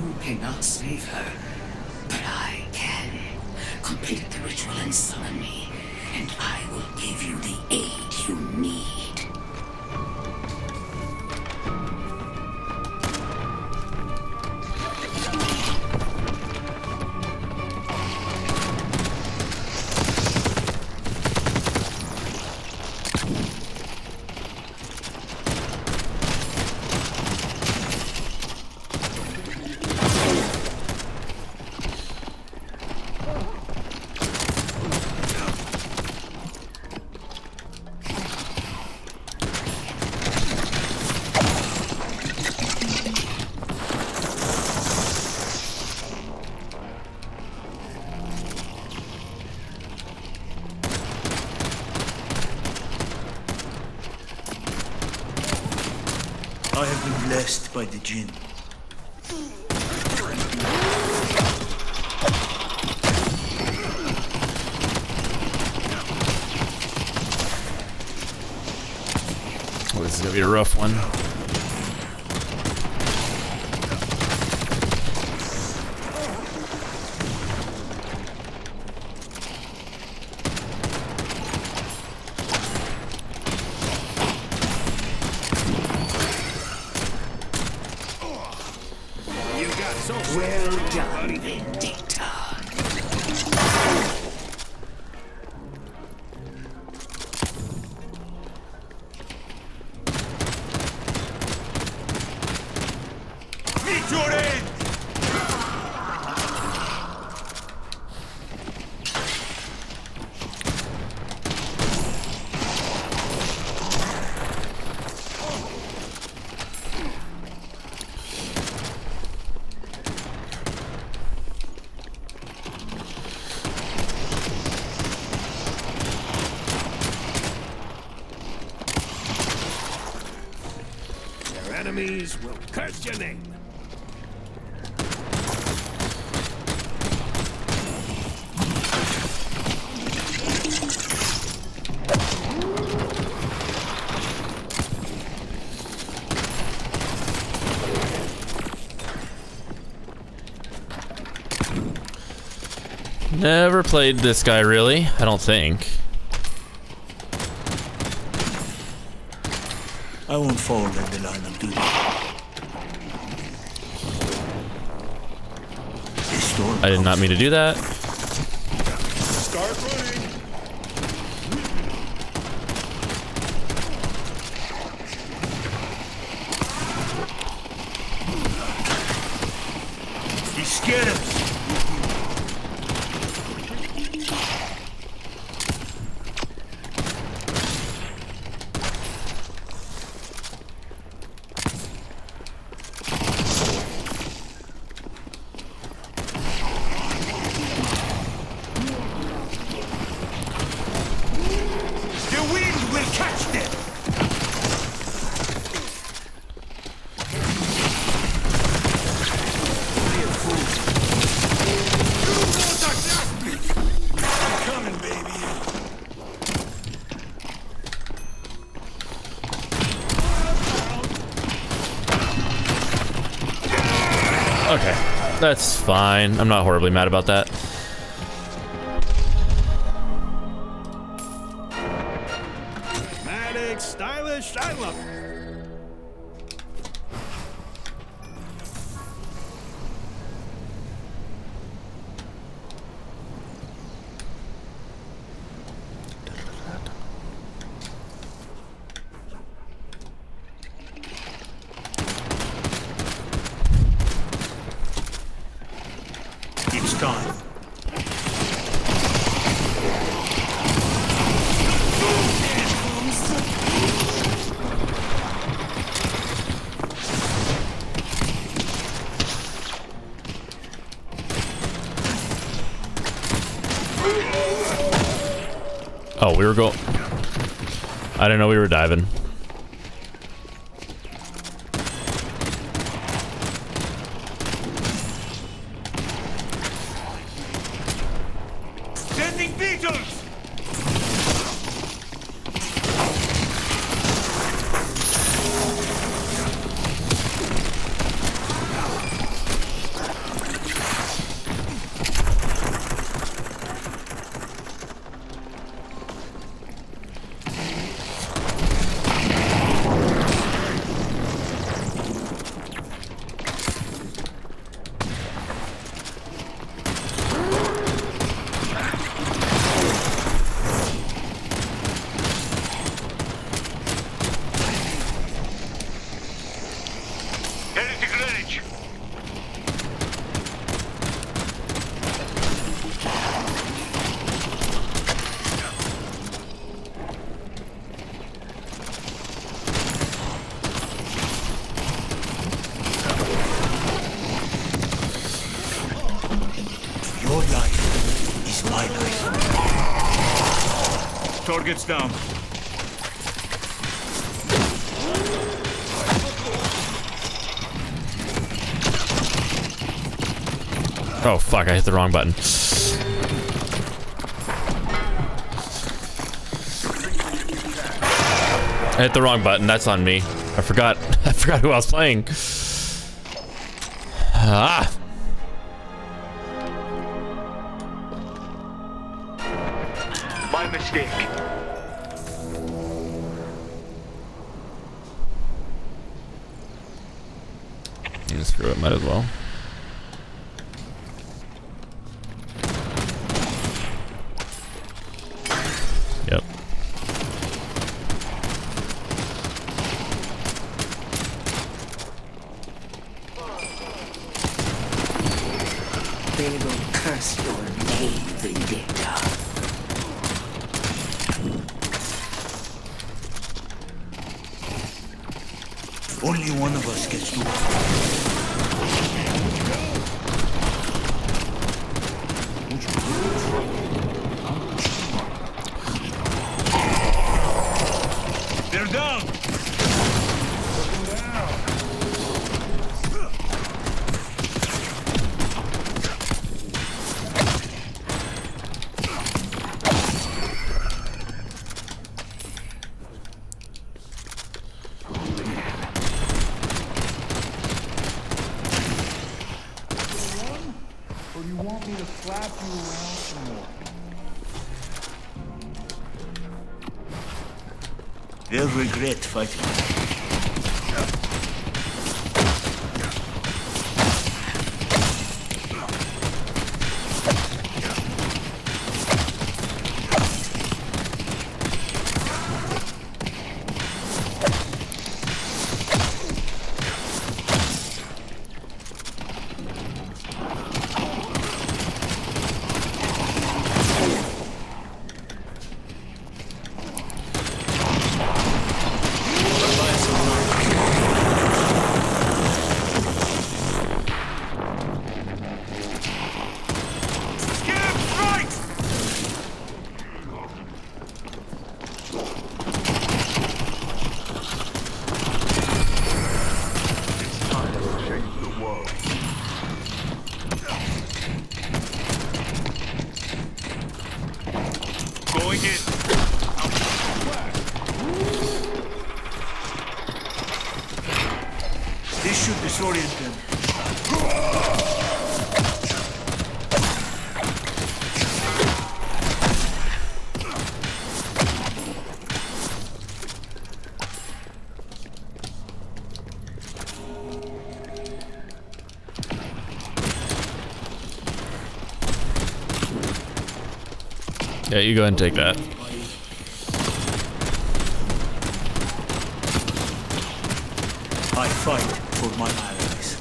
You cannot save her, but I can. Complete the ritual and summon me, and I will give you the aid you need. I have been blessed by the Jinn. Oh, this is gonna be a rough one. Well done, Vendetta. Meet your end! Enemies will curse your name. Never played this guy really, I don't think. I won't fall in the line of duty. I did not mean to do that. Start running. He's scared of us. Okay, that's fine. I'm not horribly mad about that. Dramatic, stylish, I love it. It's time. Oh, we were going. I didn't know we were diving. Sending beetles! Your life is my life. Target's down. Oh fuck, I hit the wrong button. I hit the wrong button, that's on me. I forgot who I was playing. Ah! My mistake. Screw it, might as well. Yep. They will curse your name, Vindicta. Only one of us gets to walk. They're down! Or do you want me to slap you around some more? They'll regret fighting. Going in. This should disorient them. Yeah, you go ahead and take that. I fight for my allies.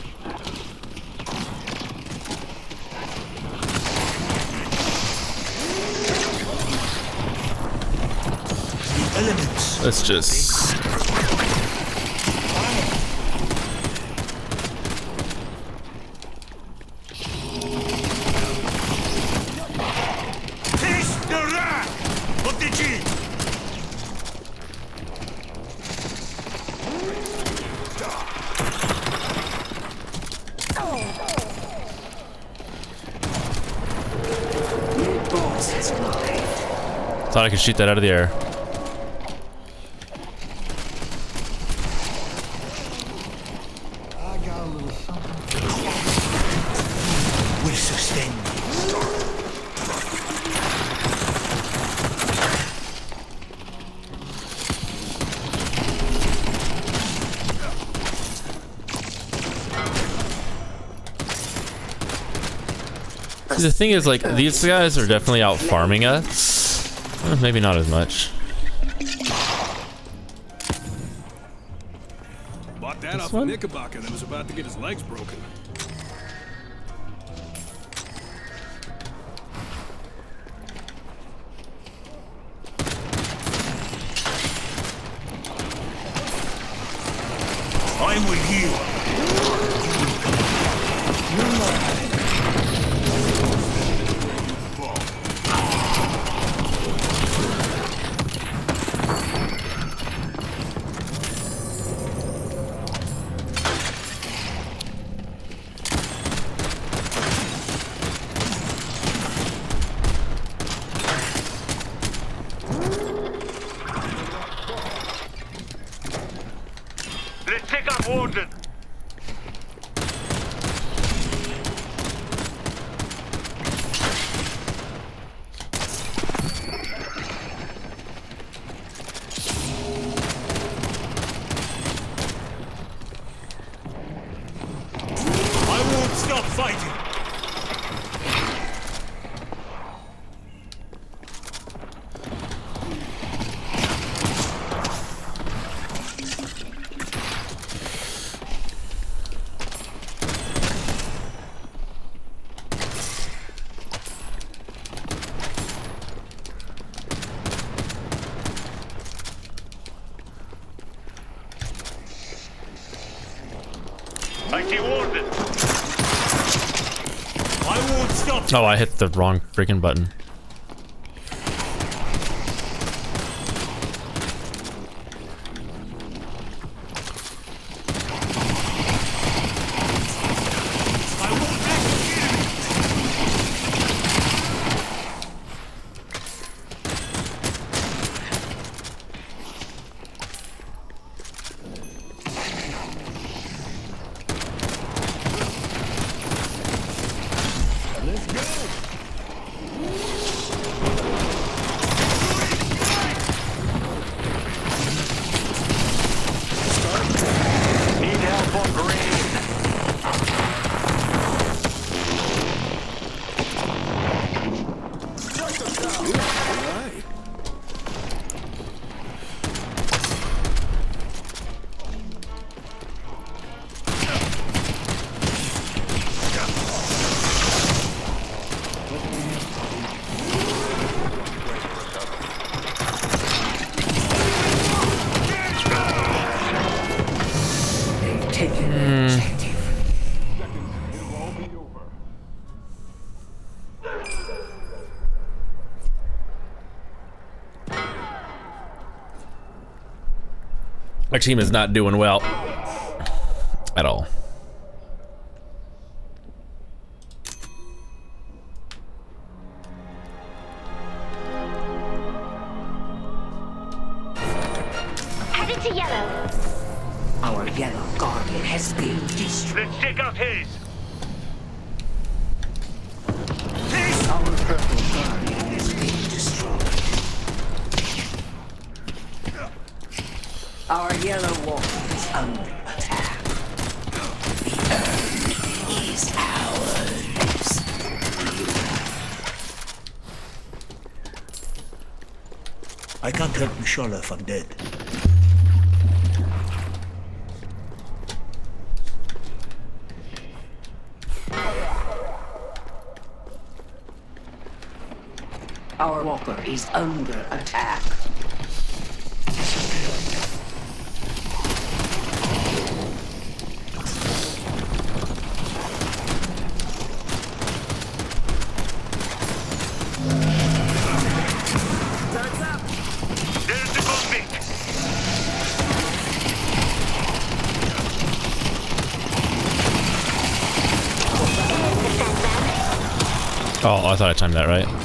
The elements. Let's just... Taste the wrath of the Jinn! Your boss has arrived. Thought I could shoot that out of the air. I got a little something. Will sustain me. See, the thing is, like, these guys are definitely out farming us. Maybe not as much. Bought that This off one? of Knickerbocker that was about to get his legs broken. I will heal. You will come. stop fighting! IT warden. I won't stop! Oh, I hit the wrong freaking button. I won't execute! Need help on green. They've taken the objective. It'll all be over. Our team is not doing well at all. Headed to yellow. Our yellow guardian has been destroyed. Let's check out his. Our purple guardian has been destroyed. Our yellow walker is under attack. The urn is ours. I can't help Mishala if I'm dead. Our walker is under attack. There's the convict. Oh, I thought I timed that right.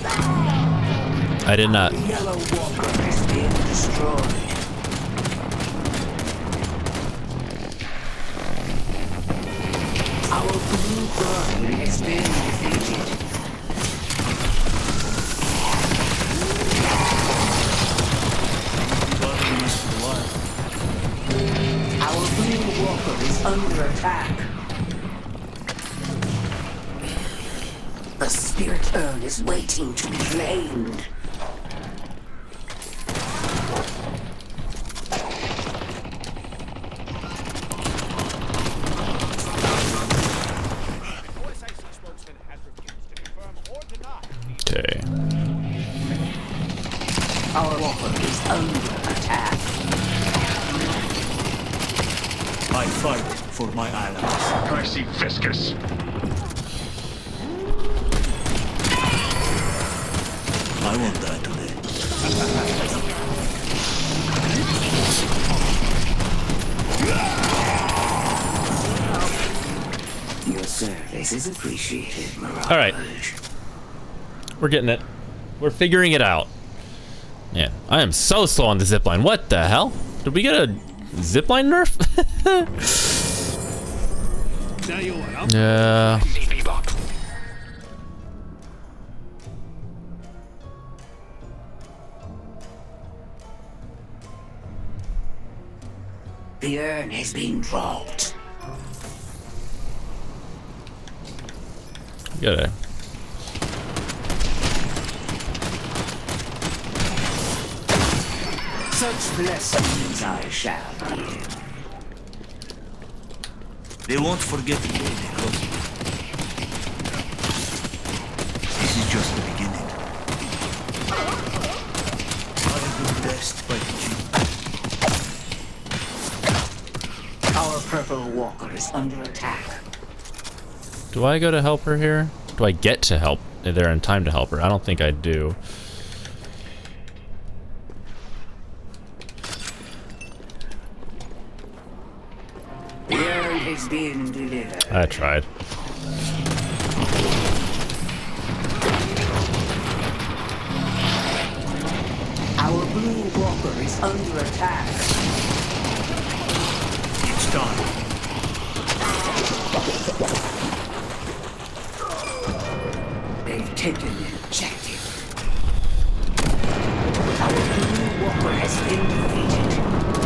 I did not. Yellow walker has been destroyed. Our blue guardian has been defeated. Guardian is alive. Our blue walker is under attack. The spirit urn is waiting to be claimed. Okay. Our walker is under attack. I fight for my allies. I see Viscous. I won't die today. Your service is appreciated, Mirage. All right. We're getting it. We're figuring it out. Man, I am so slow on the zipline. What the hell? Did we get a zipline nerf? Tell you what, I'll Yeah. CP Bop. The urn has been dropped. Gotta. Such blessings I shall give. They won't forget the day they close it. This is just the beginning. I have been blessed by the King. Our purple walker is under attack. Do I go to help her here? Do I get to help there in time to help her? I don't think I do. The errand has been delivered. I tried. Our blue walker is under attack. It's done. They've taken the objective. Our blue walker has been defeated.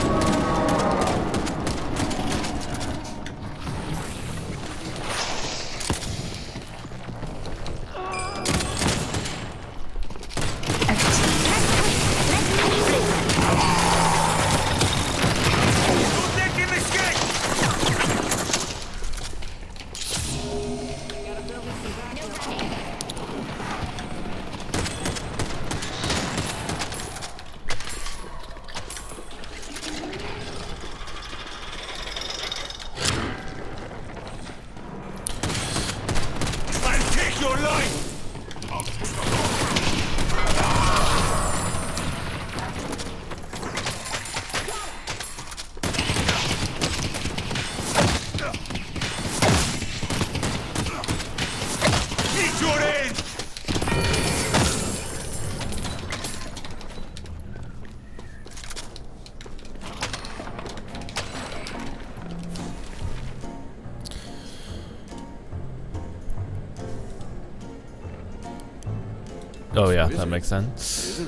Oh yeah, that makes sense.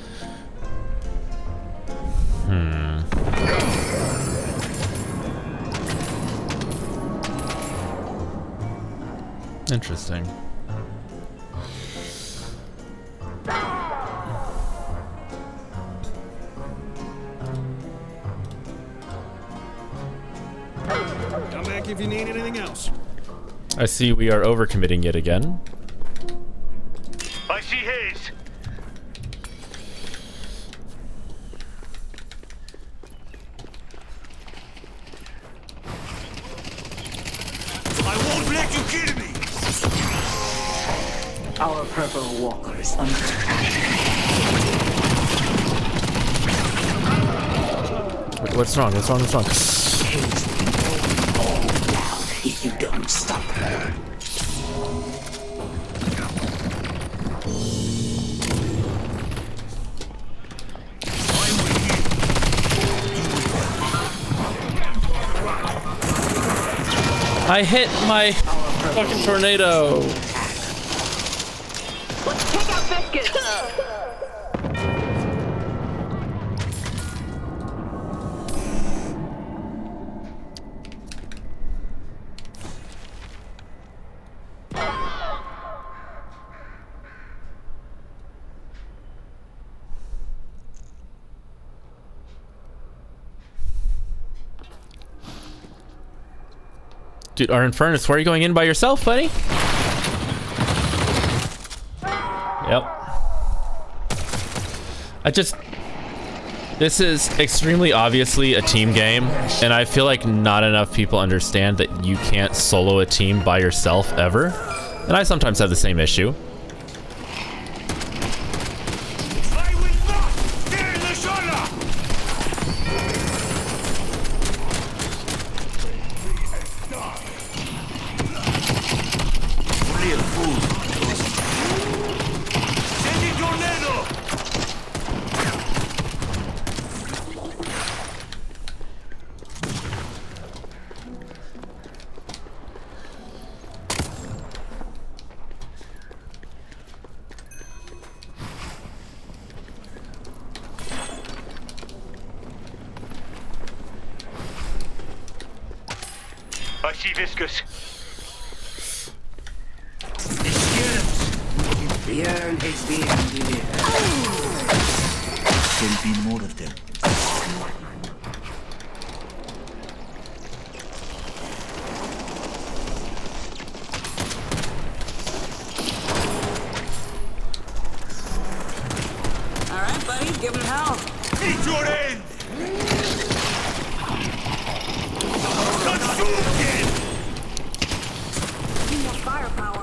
Interesting. Come back if you need anything else. I see we are overcommitting yet again. I see Hayes. I won't let you kill me! Our purple walker is under attack. What's wrong? What's wrong? What's wrong? Hayes will be all down if you don't stop her. I hit my fucking tornado. Let's take out Biscuit. Dude, our Infernus, where are you going in by yourself, buddy? Yep. This is extremely obviously a team game, and I feel like not enough people understand that you can't solo a team by yourself ever. And I sometimes have the same issue. I will not kill the Shola! Only a fool. Send it tornado! I see Viscous. The The urn is being delivered. There'll be more of them. All right, buddy, give him hell. Meet your end! Consume! Need more firepower.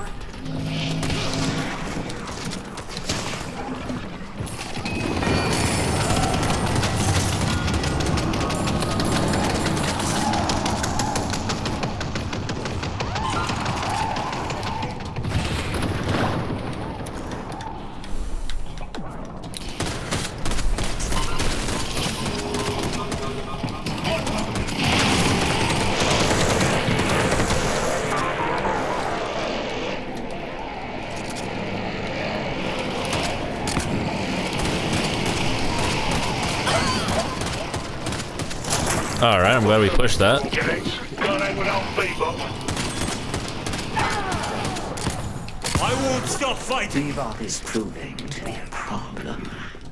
All right, I'm glad we pushed that. I won't stop fighting! Bebop is proving to be a problem.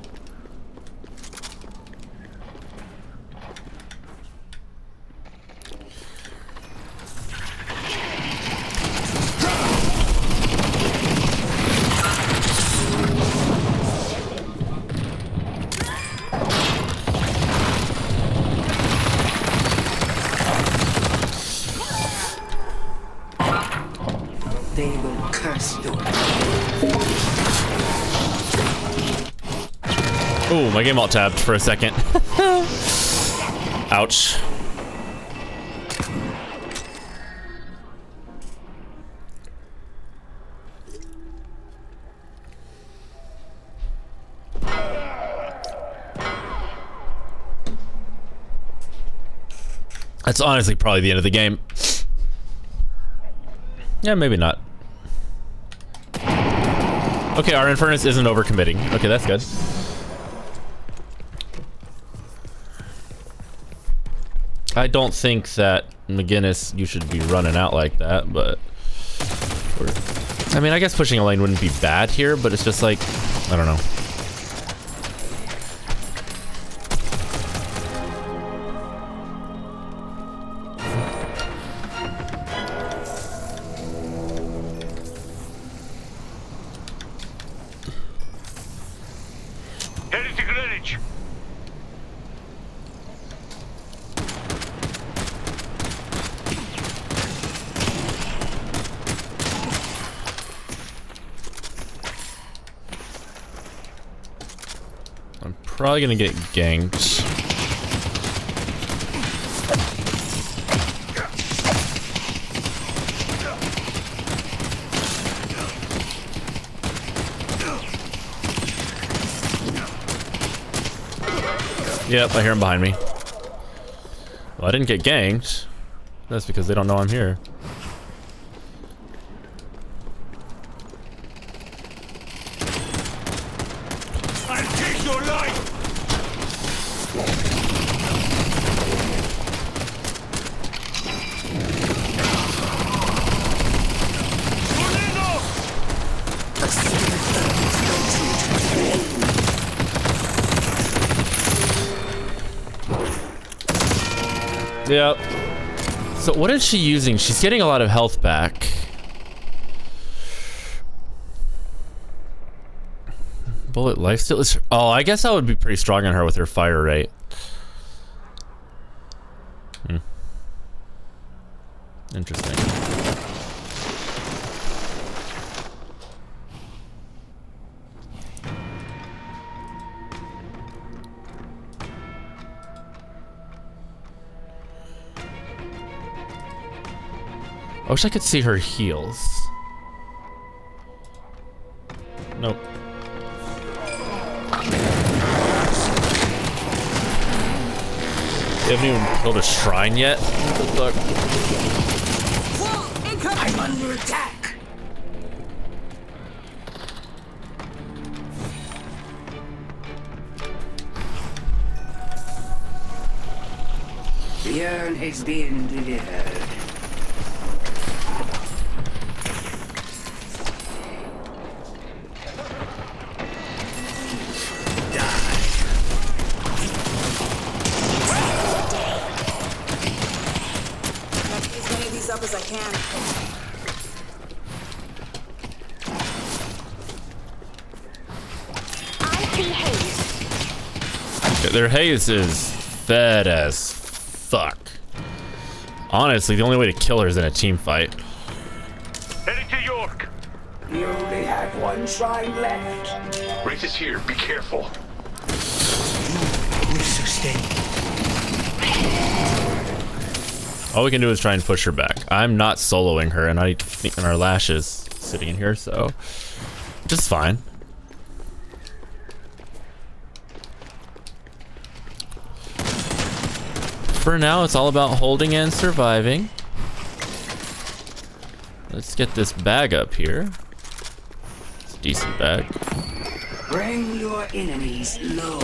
They will curse you. Oh, my game alt tabbed for a second. Ouch. That's honestly probably the end of the game. Yeah, maybe not. Okay, our Infernus isn't overcommitting. Okay, that's good. I don't think that McGinnis, you should be running out like that, but... I mean, I guess pushing a lane wouldn't be bad here, but it's just like, I don't know. Headed to Greenwich. I'm probably gonna get ganked. Yep, I hear him behind me. Well, I didn't get ganked. That's because they don't know I'm here. I'll take your life! Yep. So what is she using? She's getting a lot of health back. Bullet lifesteal is... Oh, I guess I would be pretty strong on her with her fire rate. Interesting. I wish I could see her heals. Nope. They haven't even built a shrine yet? What the fuck? I'm under attack. The urn is being delivered. their haze is fed as fuck. Honestly, the only way to kill her is in a team fight. Heading to York. You only have one shrine left. Wraith is here. Be careful. Will sustain. All we can do is try and push her back. I'm not soloing her, and our Lash is sitting in here, so just fine. For now, it's all about holding and surviving. Let's get this bag up here. It's a decent bag. Bring your enemies low.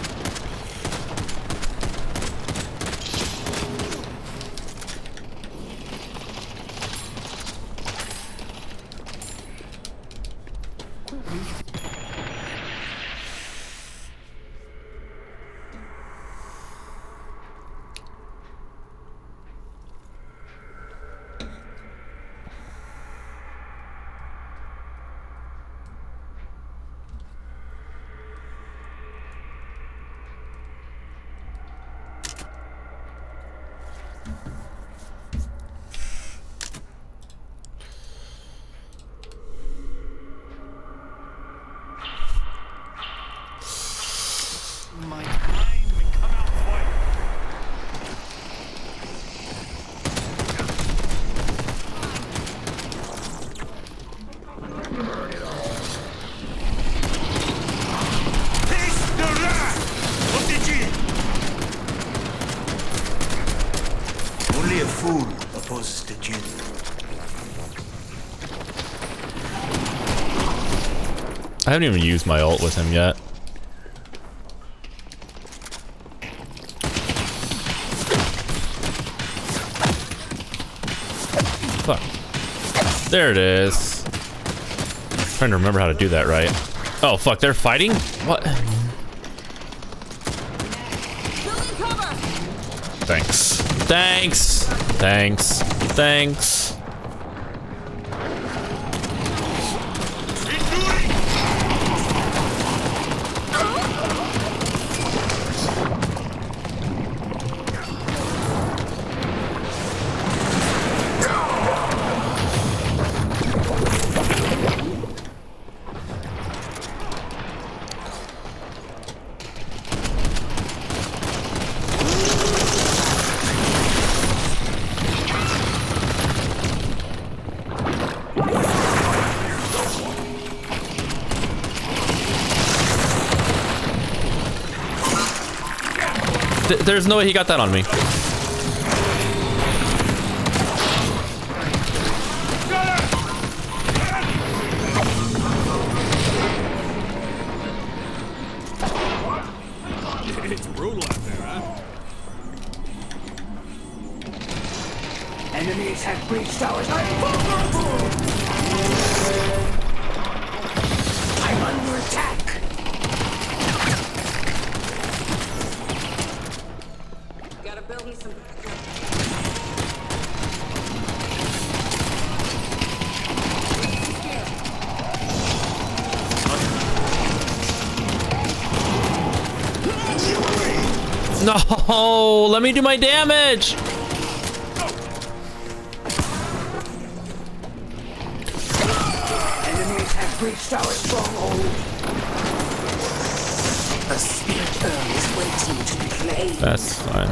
My time we come out fight. Only a fool opposes the Jinn. I haven't even used my ult with him yet. Fuck. There it is. I'm trying to remember how to do that right. Oh fuck, they're fighting? What? Thanks. Thanks. Thanks. Thanks. There's no way he got that on me. It's brutal out there, huh? Enemies have breached our vulnerable. I'm under attack. Gotta build me some. No, let me do my damage. Enemies have breached our stronghold. A spirit earl is waiting to be claimed. That's fine.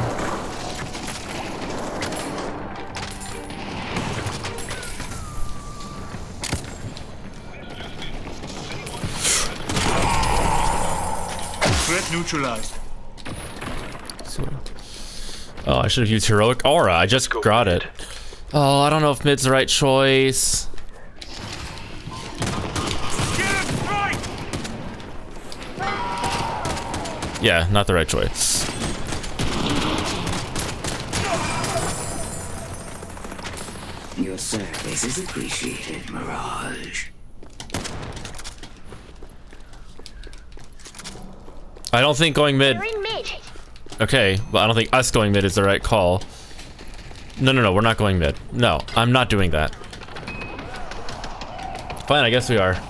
Threat neutralized. Oh, I should have used heroic aura. I just got it. Oh, I don't know if mid's the right choice. Yeah, not the right choice. Your service is appreciated, Mirage. I don't think going mid. They're in mid. Okay, but I don't think us going mid is the right call. No, no, no, we're not going mid. No, I'm not doing that. Fine, I guess we are.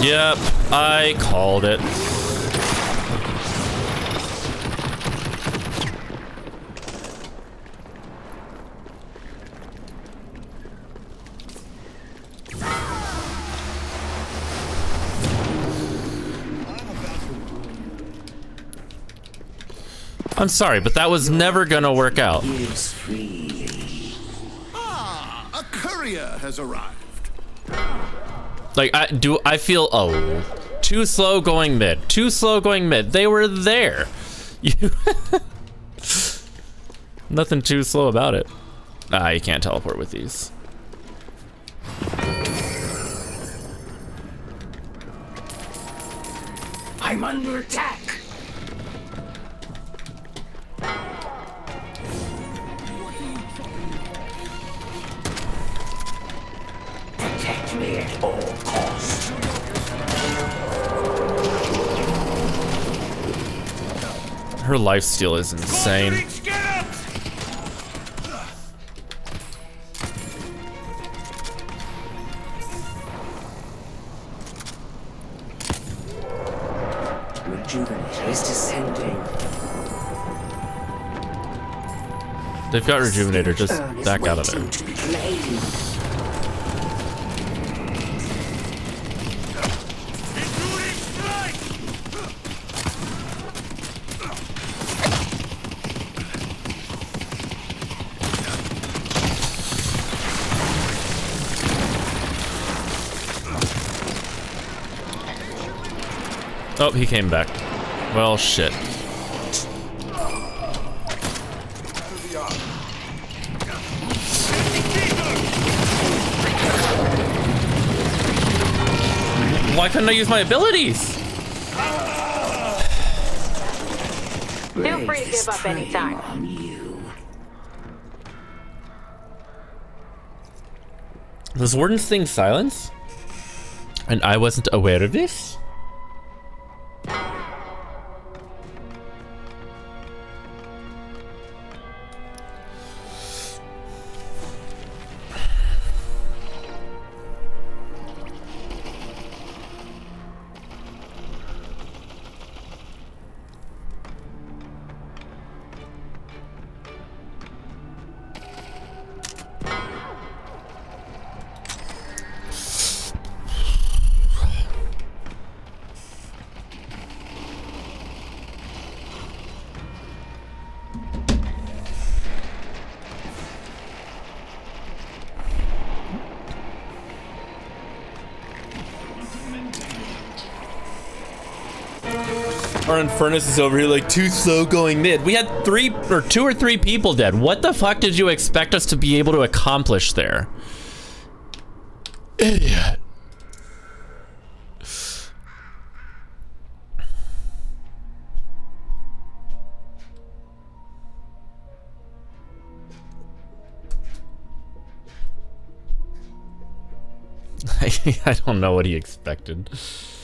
Yep, I called it. I'm sorry, but that was never gonna work out. Gives freely. Ah, a courier has arrived. Like, I feel, oh, too slow going mid. Too slow going mid. They were there. You nothing too slow about it. Ah, you can't teleport with these. I'm under attack. Protect me at all costs. Her lifesteal is insane. Rejuvenator is descending. They've got Rejuvenator, just Urn is back out of waiting there. to be claimed. Oh, he came back. Well, shit. Why couldn't I use my abilities? Feel free to give up anytime. On you. Was Warden's thing silence? And I wasn't aware of this? Our Infernus is over here like too slow going mid. We had two or three people dead. What the fuck did you expect us to be able to accomplish there? Idiot. I don't know what he expected.